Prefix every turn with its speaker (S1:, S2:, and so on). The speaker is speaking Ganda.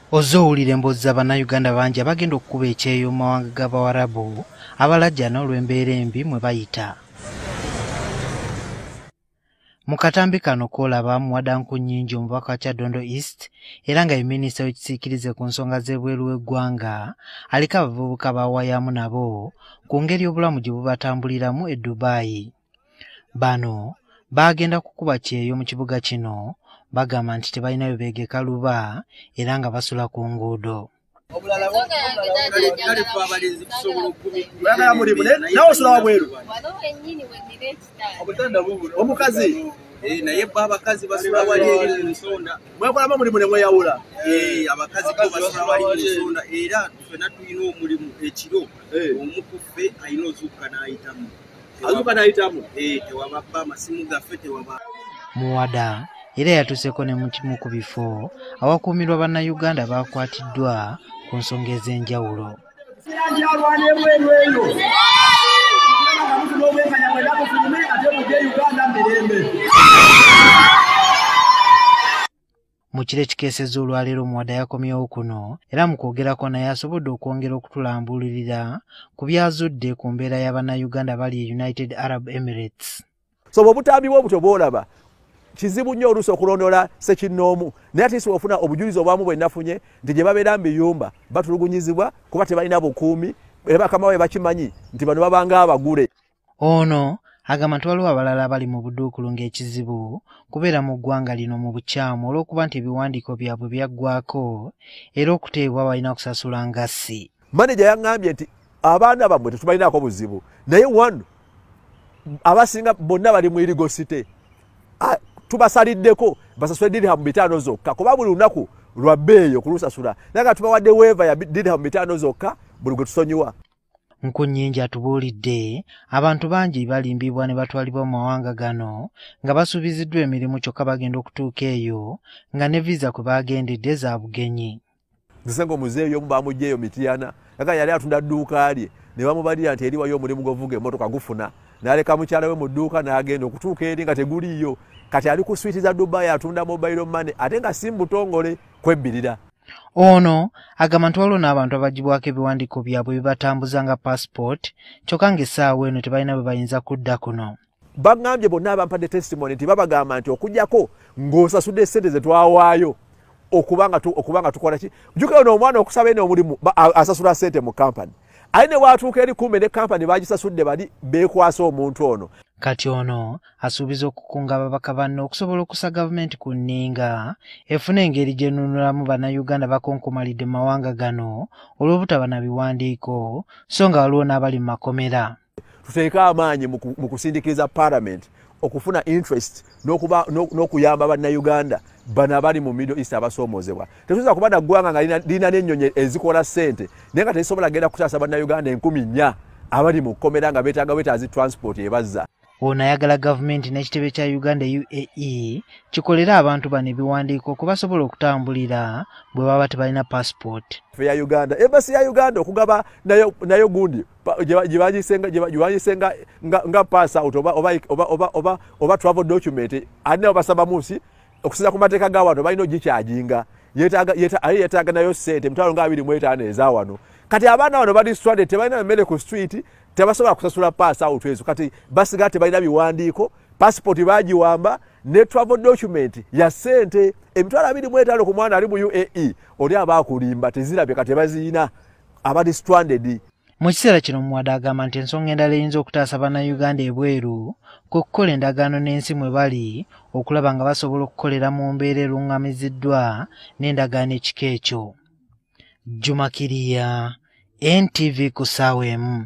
S1: Ozowulira emboozi z'Abannayuganda bangi abagenda okukuba ekyeyo mu mawanga g'Abawarabu abalajja n'olw'embeera embi mwe bayita. Mu katambi kano koolaba Muwada Nkunyinji omubaka wa Kyaddondo East era nga ye minisita w'ekisiikirize ku nsonga z'ebweru w'eggwanga aliko abavubuka baawayamu nabo ku ngeri obulamu gye bubatambuliramu e Dubai. Bano baagenda kukuba kyeyo mu kibuga kino bagamba nti tebalina bye beegeka luba era nga basula ku nguudo.
S2: Omukazi naye abakazi basula wali eri mu nsonda mwekolamo mulimu ne mweyawula abakazi bo basula wali mu nsonda era ffenna tulina omulimu ekiro omukuffe alina ozuukuka n'ayitamu tewababa amasimu gaffe tewaba.
S1: Muwada era yatuuseko ne mu kimu ku bifo awakuumirwa Bannayuganda baakwatiddwa ku nsonga ez'enjawulo. Mu kiro ekikeesezza olwaleero Muwada yakomyewo kuno era mu kwogerako naye asobodde okwongera okutulambulirira ku byazudde ku mbeera y'Abannayuganda bali e United Arab Emirates.
S3: So obutambi bw'obutyo bw'olaba kizibu nnyo oluusi okulondola ssekinnoomu naye ate si ofuna obujulizi obwamu bwe nafunye nti gye babeera mu biyumba batulugunyizibwa kuba tebalina bukuumi era bakama baabwe bakimanyi nti bano babanga abagule.
S1: Ono agamba nti waliwo abalala abali mu budduukulu ng'ekizibu kubeera mu ggwanga lino mu bukyamu olw'okuba nti ebiwandiiko byabwe byaggwako era okuteebwa balina kusasula ngassi.
S3: Maneja yaŋŋambye nti abaana bammwe tetubalinaako buzibu naye wano abasinga bonna bali mu irigo site tubasaliddeko basasule dirhamu 5 zokka kuba buli lunaku lwa bbeeyi okulusasula naye nga tubawadde weeva ya dirhamu 5 zokka buli gwe tusonyiwa.
S1: Nkunyinji atubuulidde abantu bangi balimbibwa ne batwalibwa mu mawanga gano nga basuubiziddwa emirimu kyokka bagenda okutuuka eyo nga ne visa kwe baagendedde za bugenyi.
S3: Nzisenga omuzeeyi omu baamuggyeeyo Mityana aga yali atunda dduuka lye ne bamubalira nti eriwayo omulimu gw'ovuga emmotoka gufuna n'aleka mukyala we mu dduuka n'agenda okutuuka eri nga teguliyo kati ali ku switi za Dubai atunda mobile money ate nga si mbutongole kwebbirira.
S1: Ono agamba nti waliwo n'abantu abagibwako ebiwandiiko byabwe bibatambuza nga passport kyokka ng'essaawa eno tebalina bwe bayinza kudda kuno.
S3: Baŋŋambye bonna abampadde testimony nti babagamba nti okugyako ng'osasudde ssente ze twawaayo okubanga tukola ki jjukira ono omwana okusaba eno omulimu asasula ssente mu kampani ali ne bwatuuka eri kumbe ne kampani bagisasudde bali beekwasa omuntu ono.
S1: Kati ono asuubiza okukunga ababaka banne okusobola okussa gavumenti ku nninga efune engeri gy'enunulamu Bannayuganda bakonkomalidde mu mawanga gano olw'obutaba na biwandiiko so nga waliwo n'abali mu makomera.
S3: Tuteeke amaanyi mu kusindikiriza Parliament okufuna interest n'okuyamba Bannayuganda bano abali mu Middle East abasoomoozebwa. Tetusobola kuba na ggwanga nga lirina n'ennyonyi ezikola ssente naye nga tezisobola genda kutaasa Bannayuganda 1,400 abali mu kkomera nga beetaazi transport ebazza.
S1: Ono ayagala gavumenti n'ekitebe kya Uganda UAE kikolera abantu bano ebiwandiiko okubasobola okutambulira bwe baba tebalina passport.
S3: Ffe ya Uganda, embassy ya Uganda okugaba nayo gundi gyebanyisenga nga pass out oba travel document alina basaba musi okusinza ku mateeka ga wano balina ogikyajinga yeetaaga nayo ssente emitwalo nga 25 eza wano. Kati abaana bano bali stranded tebalina mmere ku street tebasobola kusasula pass out ezo kati basiga tebalina biwandiiko passport bagiwamba ne travel document ya ssente emitwalo 25 ku mwana ali mu UAE oli abaakulimba tezirabye kati baziina abali stranded.
S1: Mu kiseera kino Muwada agamba nti ensonga endala eyinza okutaasa Bannayuganda ebweru kwe kukola endagaano n'ensi mwe bali okulaba nga basobola okukolera mu mbeera eruŋŋamiziddwa n'endagaano ekika ekyo. Jumakiriya, NTV ku ssaawa emu.